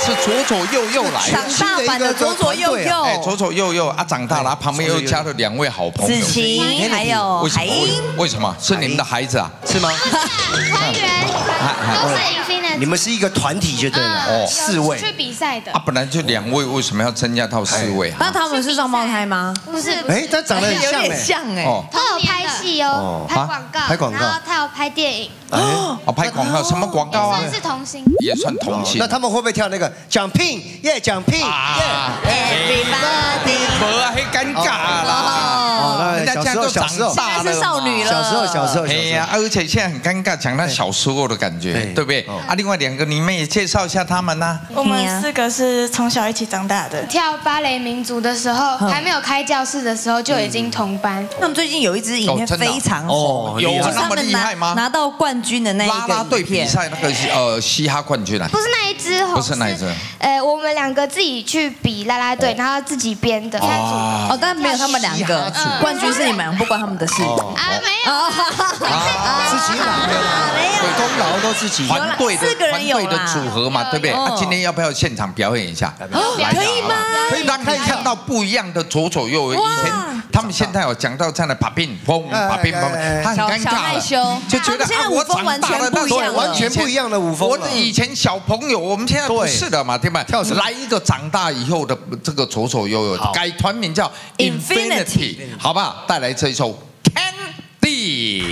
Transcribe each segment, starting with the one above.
是左左右右来， 长大版的左左右右， 哎，左左右右啊，长大了，旁边又加了2位好朋友， 子晴还有海英， 为什么？是你们的孩子啊？ 是吗？ 团员都是 Infinity， 你们是一个团体就对了，哦，4位去比赛的啊，本来就2位，为什么要增加到4位？ 那他们是双胞胎吗？ 不是， 哎，他长得很有像点像哎。 他有拍戏哦，拍广告， 拍广告然后他有拍电影， 哦，拍广告，什么广告啊？ 算是童星， 也算同性。 那他们会不会跳那个奖聘耶奖聘耶？ Everybody， 没啊，很尴尬啦。 哦，那人家现在都长大了， 是少女了。 小时候， 哎呀，而且现在很尴尬，讲他小时候的感觉，对不对？啊，另外2个你们也介绍一下他们呢。 我们4个是从小一起长大的。 跳芭蕾民族的时候，还没有开教室的时候就已经同班。 他们最近有一支影片非常红， 有就是他那么厉害吗？ 拿到冠军的那一个啦啦队比赛那个嘻哈冠军啊？ 不是那一支， 不是那一支。 我们2个自己去比啦啦队，然后自己编的。 哦，但没有他们2个，冠军是你们，不关他们的事。 啊，没有， 自己拿的啦，对，功劳都自己。 团队的 4个人有团队的组合嘛，对不对？啊，今天要不要现场表演一下？ 可以吗？ 可以，让你看到不一样的左左右右。以前他们现在有讲到这样的啪乒砰啪乒砰，他很尴尬了，就觉得啊，我长大了， 完全不一样的舞风。 我以前小朋友，我们现在不是的嘛，对吧？来一个长大以后的这个左左右右，改团名叫 Infinity， 好不好？带来这一首 Candy。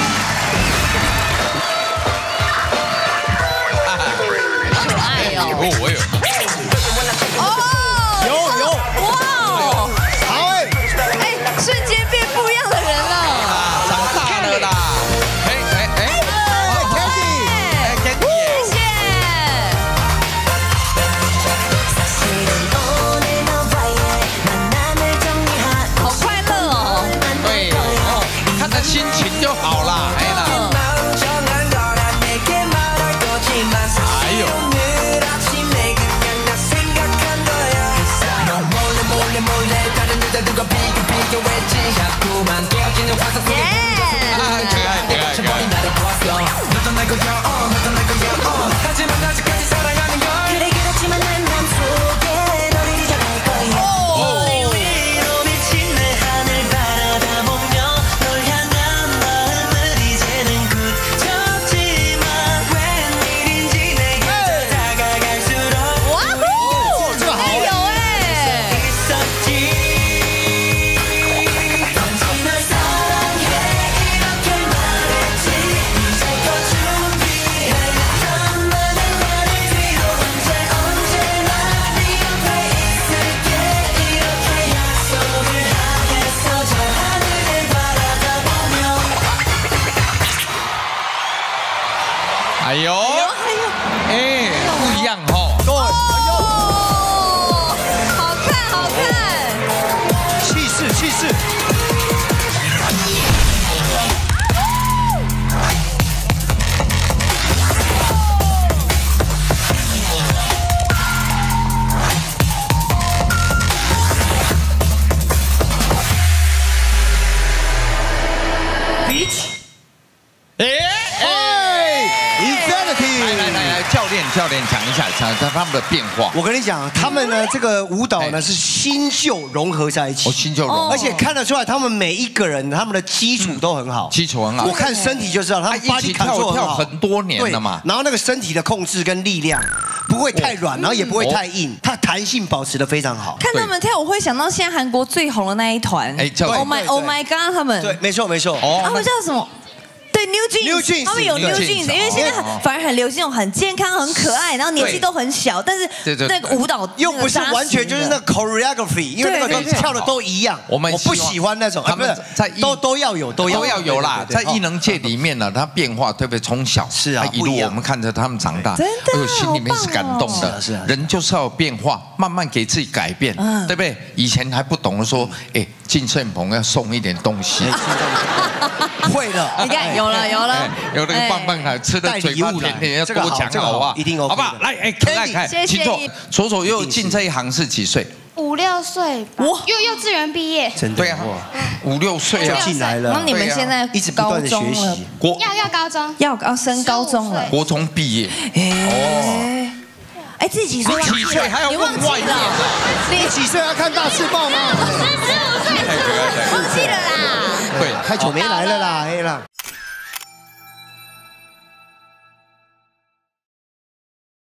可爱哦！ 我有。 有， 哇！ 好哎， 瞬间变不一样的人了。 长大了啦！Candy， 谢谢。好快乐哦！ 对哦，看他心情就好啦，哎啦。还有。哎呦，哎，不一样哦。 对， 好看，好看， 气势。 教练讲一下他们的变化。 我跟你讲，他们呢这个舞蹈呢是新旧融合在一起， 新旧融合， 而且看得出来他们每一个人他们的基础都很好， 基础很好。 我看身体就知道他们一起跳很多年了嘛。 然后那个身体的控制跟力量不会太软，然后也不会太硬，它弹性保持得非常好。 看他们跳，我会想到现在韩国最红的那一团， 叫 Oh My God， 他们对，没错。 他们叫什么？对 New Jeans， 他们有 New Jeans， 因为现在反而很流行那种很健康、很可爱，然后年纪都很小，但是那个舞蹈又不是完全就是那 choreography， 因为那个跳的都一样。我不喜欢那种， 他们在都要有啦，在艺能界里面呢，它变化特别从小是啊， 一路我们看着他们长大， 真的， 心里面是感动的。 是啊， 人就是要有变化，慢慢给自己改变，对不对？以前还不懂得说，哎，进摄影棚要送一点东西。 会的， 你看有了， 有那个棒棒糖，吃的嘴巴甜甜，要多讲好啊， 一定 OK， 好不好？来，哎，可爱看，请坐。左左右进这一行是几岁 ？5、6岁吧，幼稚园毕业。 对啊，5、6岁就进来了。 那你们现在一直不断的学习， 要高中， 要升高中了， 国中毕业。 哎，自己几岁？ 几岁还要问外面的？ 你几岁要看大字报吗？ 忘记了啦。 对， 太久没来了啦，黑了。